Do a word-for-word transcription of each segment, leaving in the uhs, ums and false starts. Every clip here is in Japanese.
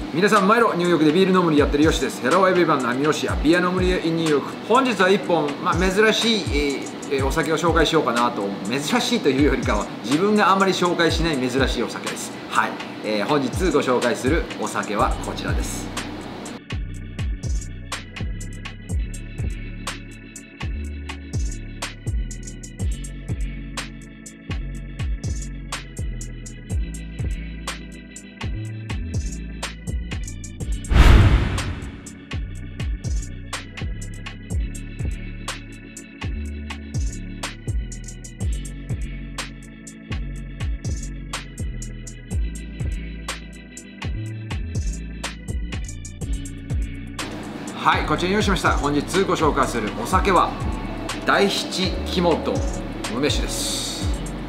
皆さん、マイロニューヨークでビール飲むりやってるヨシです。Hello everyone, I'm Yoshi, a beer 飲むり in New York。本日はいっぽん、まあ、珍しい、えー、お酒を紹介しようかなと。珍しいというよりかは自分があまり紹介しない珍しいお酒です。はい、えー、本日ご紹介するお酒はこちらです。はい、こちらに用意しました。本日ご紹介するお酒は大七木本梅酒です。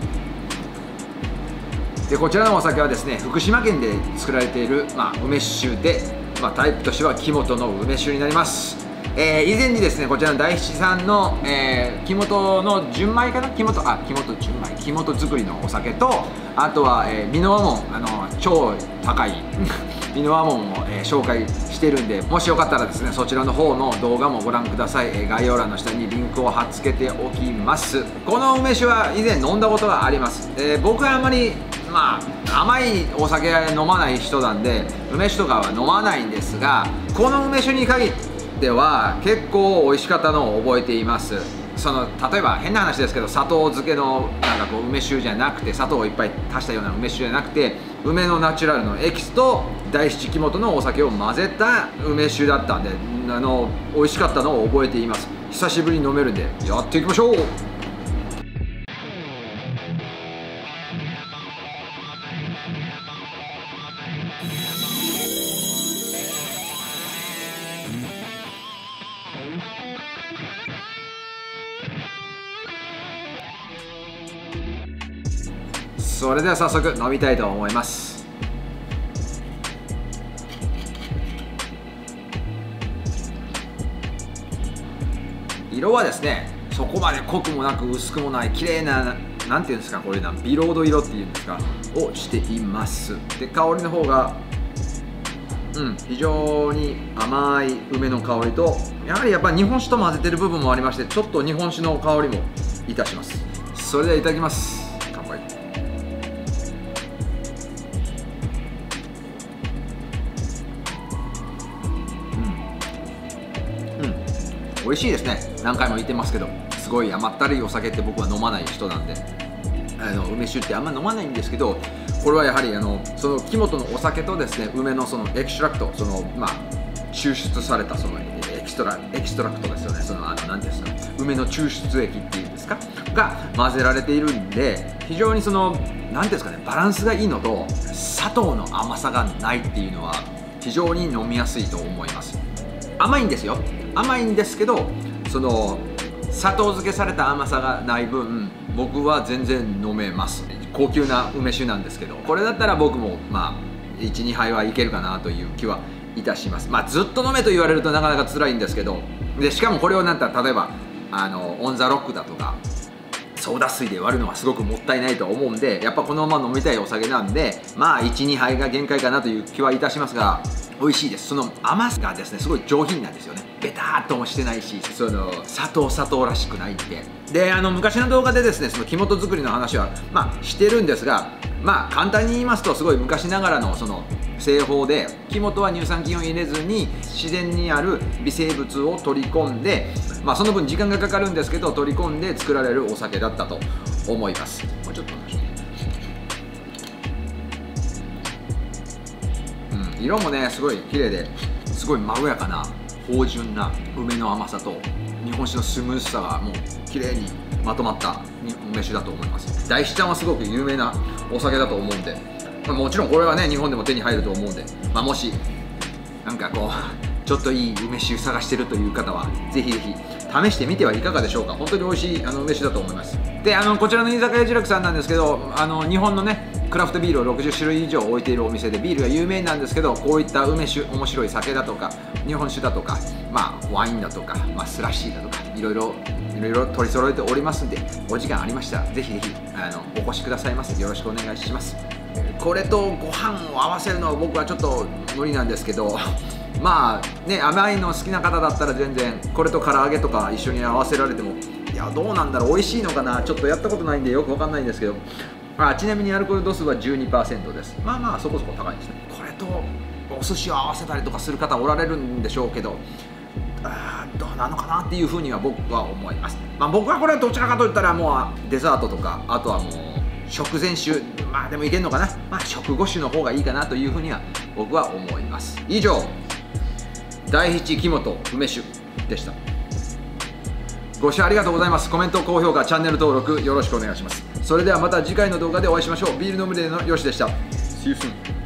でこちらのお酒はですね、福島県で作られている、まあ、梅酒で、まあ、タイプとしては木本の梅酒になります。えー、以前にですね、こちらの大七さんの、えー、木本の純米かな、木本あ木本純米木本作りのお酒と、あとは、えー、美濃和門、あの超高い美濃和門を、えー、紹介してるんで、もしよかったらですね、そちらの方の動画もご覧ください。えー、概要欄の下にリンクを貼っ付けておきます。この梅酒は以前飲んだことがあります。えー、僕はあんまりまあ甘いお酒飲まない人なんで梅酒とかは飲まないんですが、この梅酒に限っては結構美味しかったのを覚えています。その例えば変な話ですけど、砂糖漬けのなんかこう梅酒じゃなくて、砂糖をいっぱい足したような梅酒じゃなくて、梅のナチュラルのエキスと大七木本のお酒を混ぜた梅酒だったんで、あの美味しかったのを覚えています。久しぶりに飲めるんでやっていきましょう。それでは早速飲みたいと思います。色はですね、そこまで濃くもなく薄くもない綺麗な、なんていうんですか、これなビロード色っていうんですかをしています。で香りの方がうん非常に甘い梅の香りと、やはりやっぱり日本酒と混ぜてる部分もありまして、ちょっと日本酒の香りもいたします。それではいただきます。乾杯。美味しいですね。何回も言ってますけど、すごい甘ったるいお酒って僕は飲まない人なんで、あの梅酒ってあんま飲まないんですけど、これはやはりあのその木本のお酒とですね、梅のそのエキストラクト、そのまあ抽出されたそのエキストラエキストラクトですよね。そのあの何ですか、梅の抽出液っていうんですかが混ぜられているんで、非常にその何ですかね、バランスがいいのと砂糖の甘さがないっていうのは非常に飲みやすいと思います。甘いんですよ。甘いんですけど、その砂糖漬けされた甘さがない分、僕は全然飲めます。高級な梅酒なんですけど、これだったら僕もまあいち、にはいはいけるかなという気はいたします。まあずっと飲めと言われるとなかなか辛いんですけど、でしかもこれをなんたら例えばあのオンザロックだとかソーダ水で割るのはすごくもったいないと思うんで、やっぱこのまま飲みたいお酒なんで、まあいち、にはいが限界かなという気はいたしますが、美味しいです。その甘さがですね、すごい上品なんですよね。ベターっともしてないし、その砂糖砂糖らしくないんで。で、あの昔の動画でですね、その木本作りの話はまあしてるんですが、まあ簡単に言いますと、すごい昔ながらのその製法で、木本は乳酸菌を入れずに自然にある微生物を取り込んで、まあその分時間がかかるんですけど取り込んで作られるお酒だったと思います。もうちょっと待って。色もねすごい綺麗で、すごいまろやかな芳醇な梅の甘さと日本酒のスムーズさがもう綺麗にまとまった梅酒だと思います。大七ちゃんはすごく有名なお酒だと思うんで、まあ、もちろんこれはね日本でも手に入ると思うんで、まあ、もしなんかこうちょっといい梅酒探してるという方はぜひぜひ試してみてはいかがでしょうか。本当に美味しいあの梅酒だと思います。で、あのこちらの居酒屋じらくさんなんですけど、あの日本のねクラフトビールをろくじゅっしゅるい以上置いているお店で、ビールが有名なんですけど、こういった梅酒、面白い酒だとか日本酒だとか、まあ、ワインだとか、まあ、スラッシーだとかいろいろいろいろ取り揃えておりますんで、お時間ありましたらぜひぜひあのお越しくださいませ。よろしくお願いします。 これとご飯を合わせるのは僕はちょっと無理なんですけどまあね、甘いの好きな方だったら全然これと唐揚げとか一緒に合わせられても、いやどうなんだろう、美味しいのかな、ちょっとやったことないんでよくわかんないんですけど、あちなみにアルコール度数は じゅうにパーセント です。まあまあそこそこ高いですね。これとお寿司を合わせたりとかする方おられるんでしょうけど、あどうなのかなっていうふうには僕は思います。まあ、僕はこれはどちらかといったらもうデザートとか、あとはもう食前酒、まあでもいけるのかな、まあ、食後酒の方がいいかなというふうには僕は思います。以上、第七木本梅酒でした。ご視聴ありがとうございます。コメント、高評価、チャンネル登録よろしくお願いします。それではまた次回の動画でお会いしましょう。ビールのムレのよしでした。See you soon.